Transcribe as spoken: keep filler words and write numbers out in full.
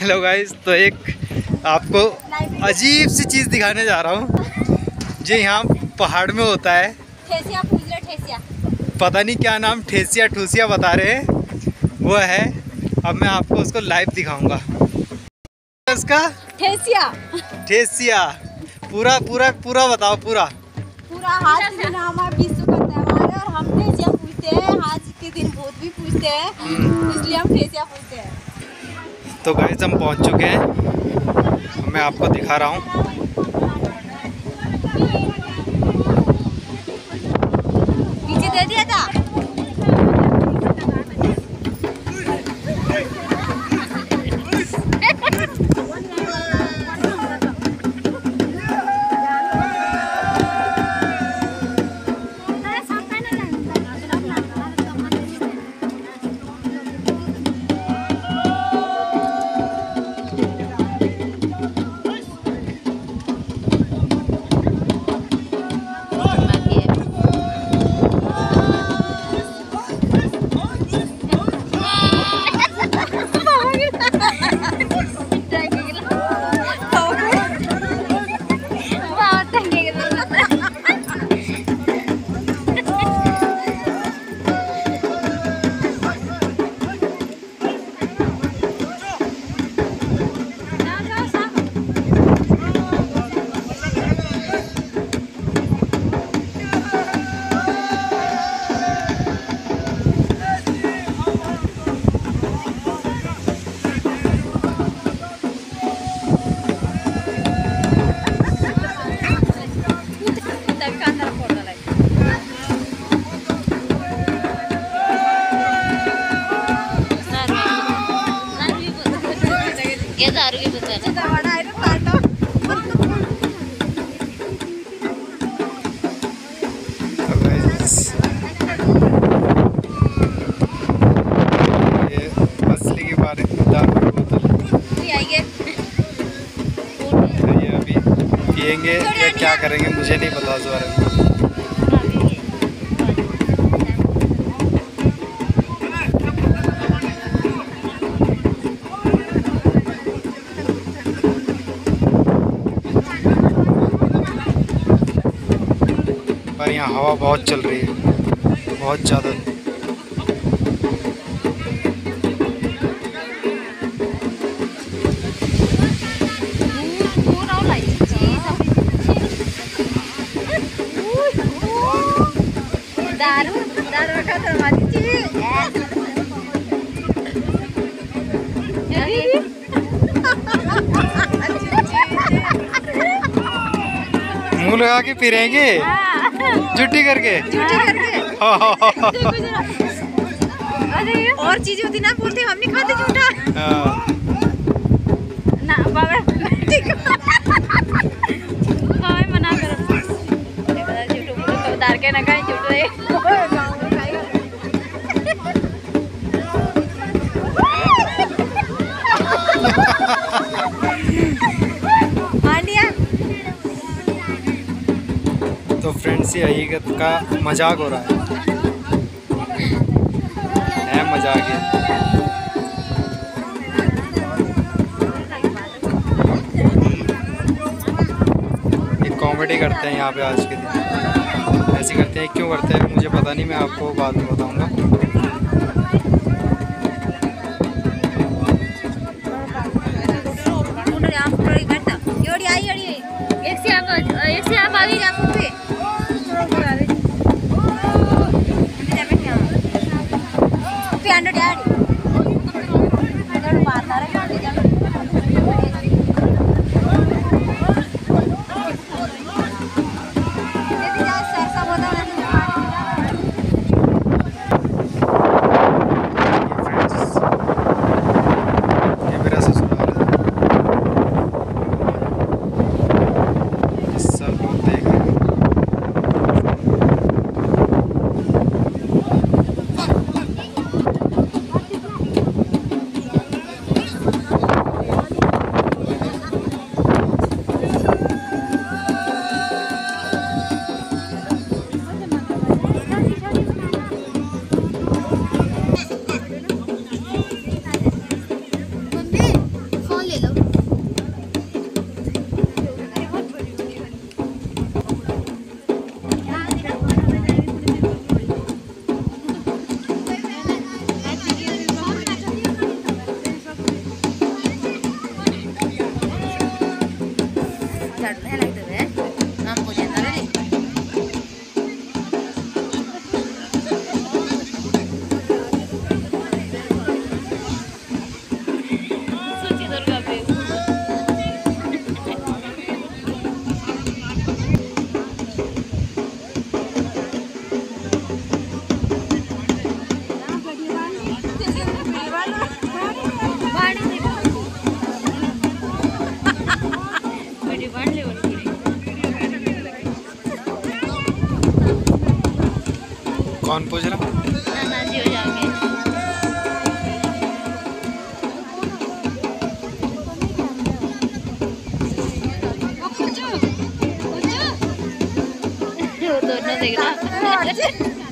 Hello guys, तो एक आपको अजीब सी चीज़ दिखाने जा रहा हूँ जो यहाँ पहाड़ में होता है। ठेसिया पूछ ले, ठेसिया। पता नहीं क्या नाम, ठेसिया ठूसिया बता रहे हैं, वो है। अब मैं आपको उसको लाइव दिखाऊंगा। उसका ठेसिया ठेसिया पूरा पूरा पूरा बताओ। पूरा पूरा हाथ के नाम है, विश्व का त्योहार है और हम ठेसिया पूछते हैं। आज के दिन भूत भी पूछते हैं, इसलिए हम ठेसिया पूछते हैं। तो गाइस हम पहुंच चुके हैं, मैं आपको दिखा रहा हूँ। पीछे दे दिया था। ये दारू की बोतल है। बड़ा है तो काटो। ये असली के बारे में दारू की बोतल। ये आइए। ये अभी पियेंगे या क्या करेंगे मुझे नहीं पता उस बारे में। पर यहाँ हवा बहुत चल रही है, बहुत ज़्यादा। दारू दारू का तो मारी थी। मुँह लगा के पी रहेंगे, जुटी करके झूठी करके। और चीज होती ना बोलते, हम नहीं खाते झूठा ना बाबा। हाँ मना करो, झूठ उतार के ना खाए झूठ रहे। तो फ्रेंड्स, ये हकीकत का मजाक हो रहा है, है मजाक है। ये कॉमेडी करते हैं यहाँ पे आज के दिन। ऐसे करते हैं, क्यों करते हैं मुझे पता नहीं, मैं आपको बाद में बताऊंगा। एक से आप एक से आप आगे जा पे अंडर डैडी अगर मारता रहे आगे जा। कौन पूछ रहा? नाना जी हो जाएंगे। वो दोनों देख रहा